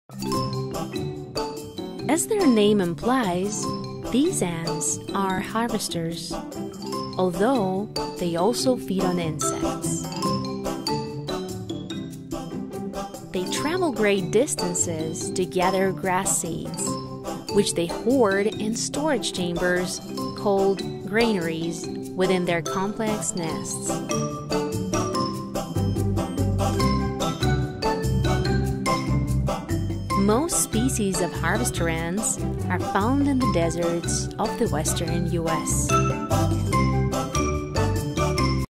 As their name implies, these ants are harvesters, although they also feed on insects. They travel great distances to gather grass seeds, which they hoard in storage chambers called granaries within their complex nests. Most species of harvester ants are found in the deserts of the western US.